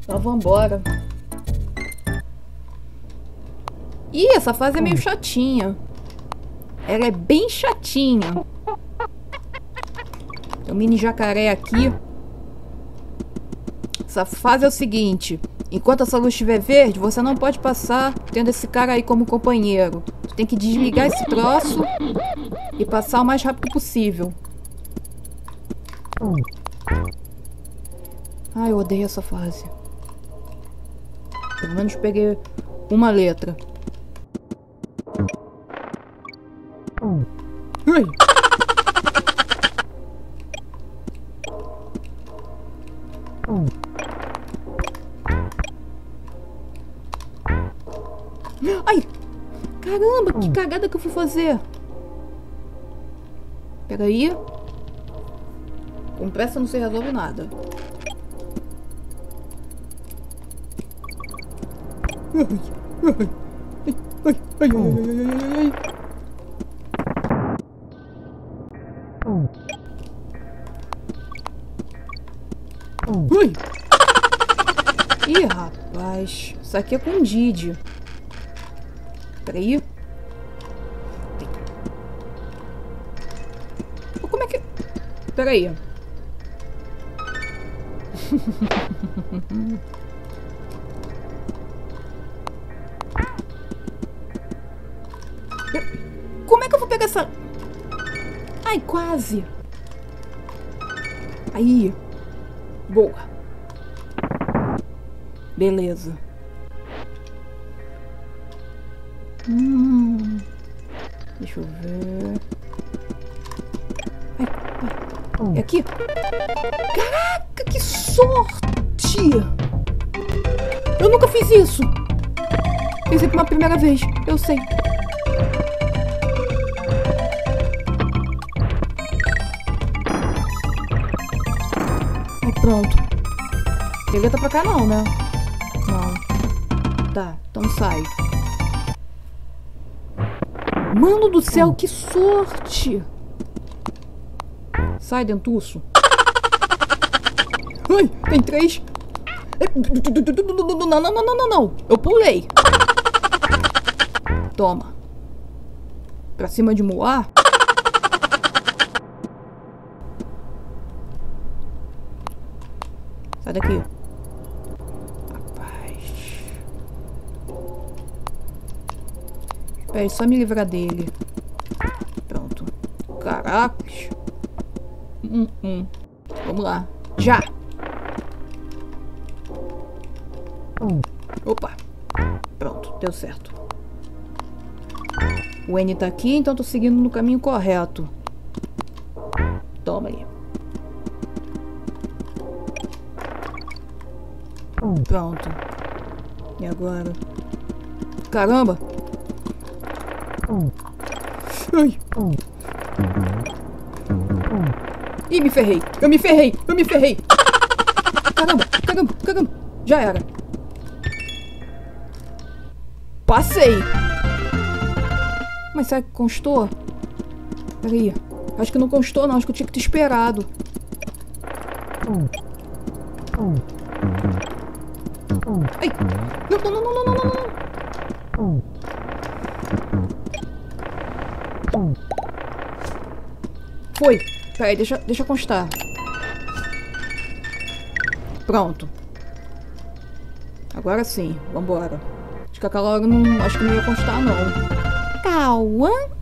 Então vambora. Ih, essa fase é meio chatinha. Ela é bem chatinha. Tem um mini jacaré aqui. Essa fase é o seguinte: enquanto essa luz estiver verde, você não pode passar tendo esse cara aí como companheiro. Você tem que desligar esse troço e passar o mais rápido possível. Ai, eu odeio essa fase. Pelo menos peguei uma letra. Ai. Ai! Caramba, que cagada que eu fui fazer! Pega aí. Com pressa não se resolve nada. Ui! Ih, rapaz. Isso aqui é com Didi. Peraí. Como é que... Peraí. Como é que eu vou pegar essa... Ai, quase. Aí. Boa. Beleza. Deixa eu ver. Ai. É aqui? Caraca, que sorte! Eu nunca fiz isso. Fiz pela primeira vez, eu sei. Aí, pronto. Devia tá pra cá não, né? Não. Tá, então sai. Mano do céu, que sorte! Sai, dentuço. Ai, tem 3. Não. Eu pulei. Toma. Pra cima de Moá. Sai daqui. Rapaz. Espera, só me livrar dele. Pronto. Caracas. Vamos lá. Já. Opa. Pronto, deu certo. O N tá aqui, então tô seguindo no caminho correto. Toma aí. Pronto. E agora? Caramba! Ai! Ih, me ferrei! Eu me ferrei! Caramba! Já era! Passei! Mas será que constou? Peraí. Acho que não constou, não. Acho que eu tinha que ter esperado. Ai! Não! Foi! Peraí, deixa constar. Pronto. Agora sim, vambora. Acho que aquela hora não ia constar, não. Cauã